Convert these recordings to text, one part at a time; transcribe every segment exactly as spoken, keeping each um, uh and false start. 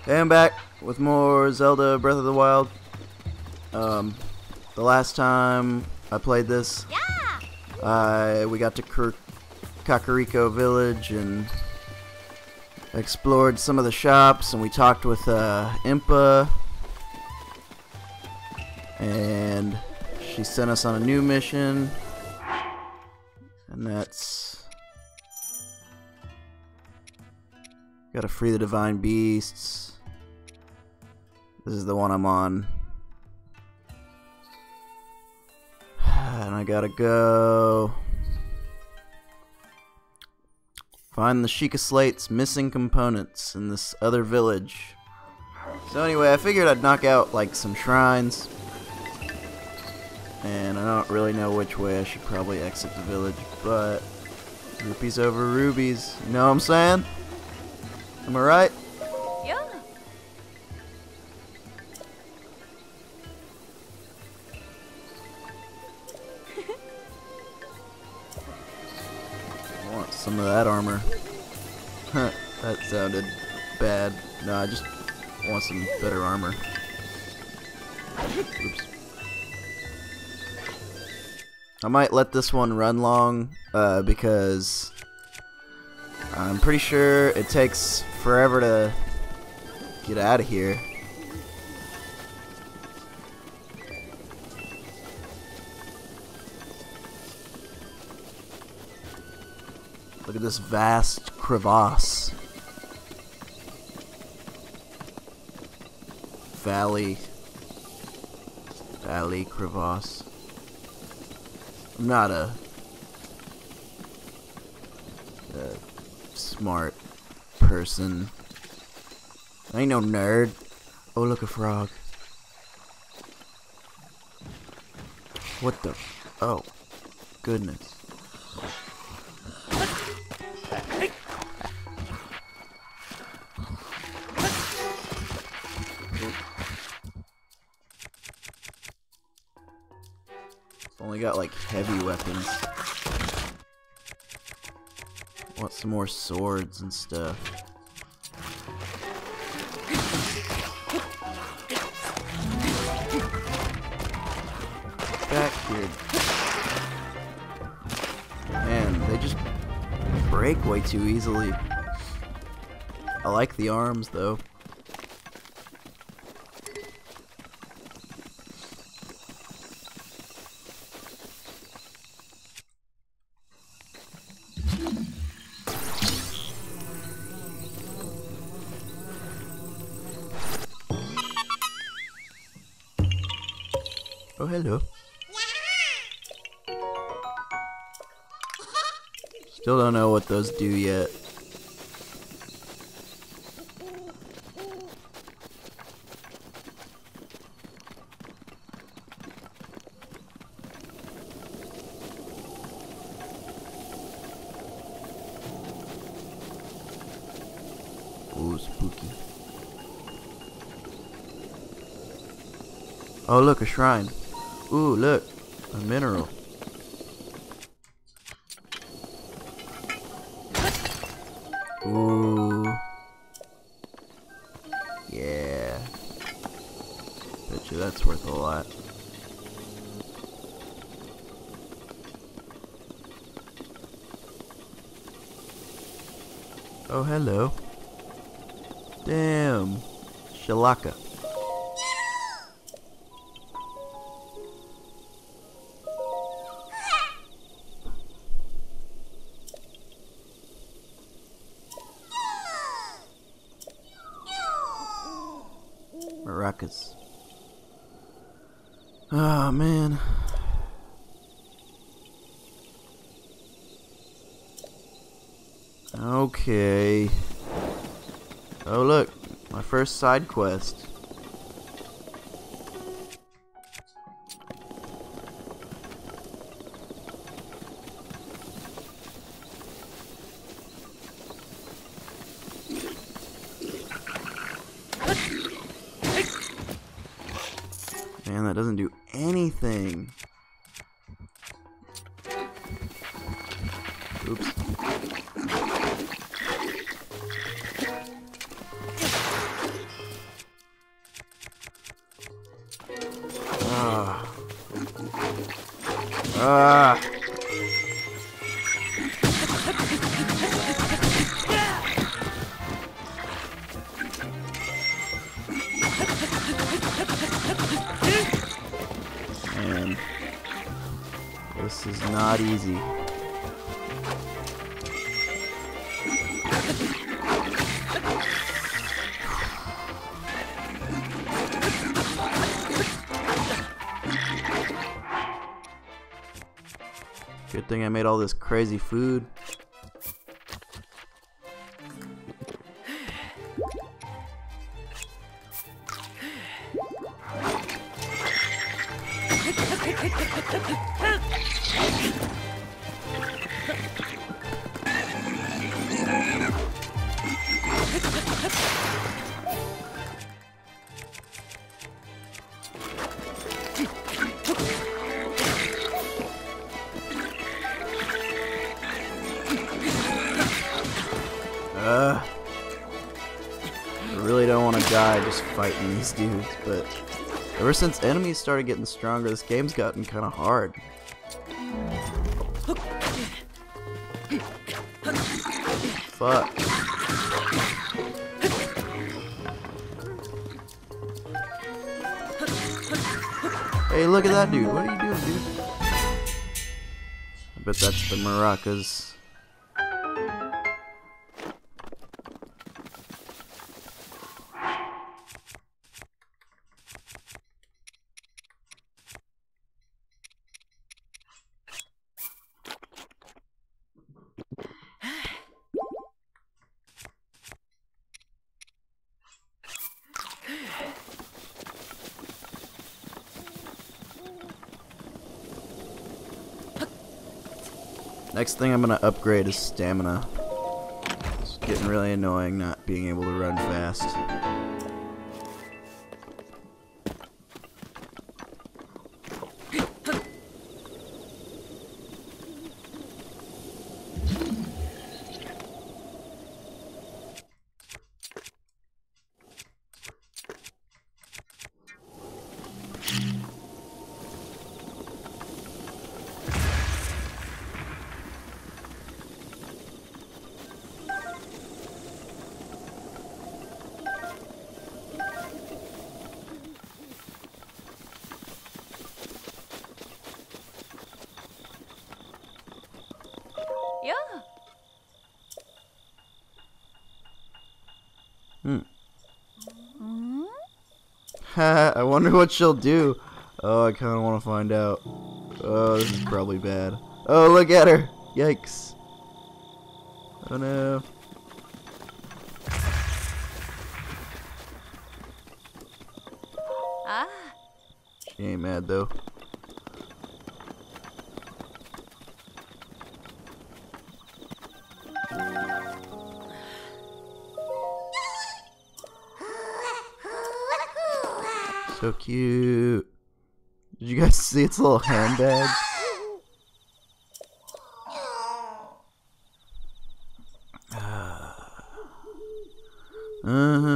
Hey, I'm back with more Zelda Breath of the Wild. Um, the last time I played this, Yeah. I we got to Kur Kakariko Village and explored some of the shops, and we talked with uh, Impa, and she sent us on a new mission, and that's gotta free the divine beasts. This is the one I'm on. And I gotta go find the Sheikah Slate's missing components in this other village. So anyway, I figured I'd knock out like some shrines. And I don't really know which way I should probably exit the village, but rupees over rubies, you know what I'm saying? Am I right? Yeah. I want some of that armor. That sounded bad. No, I just want some better armor. Oops. I might let this one run long, uh, because I'm pretty sure it takes forever to get out of here. Look at this vast crevasse. Valley. Valley crevasse. I'm not a, a smart person. I ain't no nerd. Oh, look, a frog. What the? Oh, goodness. Only got like heavy weapons. Want some more swords and stuff. Back here. Man, they just break way too easily. I like the arms though. Oh, hello. Still don't know what those do yet. Ooh, spooky. Oh, look, a shrine. Ooh, look, a mineral. Ooh. Yeah. Bet you that's worth a lot. Oh, hello. Damn. Shalaka. Maracas. Oh man. Okay. Oh look, my first side quest. Man, that doesn't do anything. Oops. Ah. Man, this is not easy. Good thing I made all this crazy food. Uh, I really don't want to die just fighting these dudes, but ever since enemies started getting stronger, this game's gotten kind of hard. Fuck. Hey, look at that dude. What are you doing, dude? I bet that's the maracas. Next thing I'm gonna upgrade is stamina. It's getting really annoying not being able to run fast. Hmm. Ha! I wonder what she'll do. Oh, I kind of want to find out. Oh, this is probably bad. Oh, look at her! Yikes! Oh no! Ah. She ain't mad though. So cute. Did you guys see its little handbag? Uh-huh.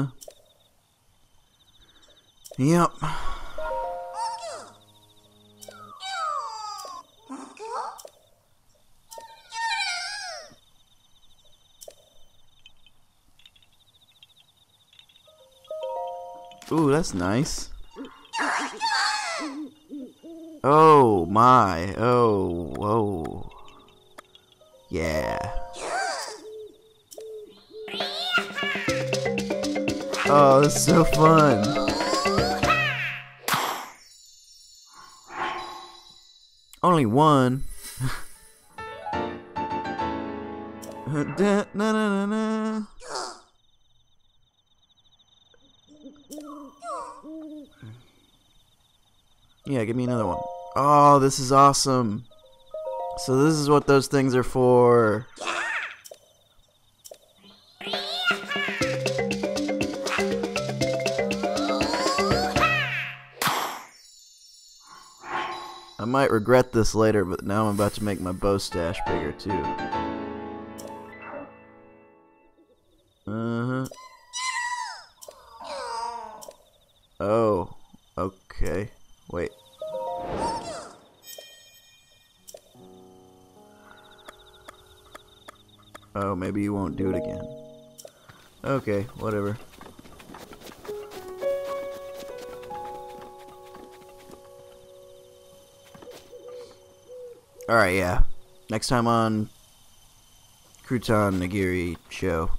Yep. Ooh, that's nice. Oh my. Oh, whoa. Yeah. Oh, this is so fun. Only one. da, na, na, na, na. Yeah, give me another one. Oh, this is awesome. So this is what those things are for. I might regret this later, but now I'm about to make my bow stash bigger too. Uh-huh. Oh, okay. Wait. Oh, maybe you won't do it again. Okay, whatever. Alright, yeah. Next time on Crouton Nagiri show.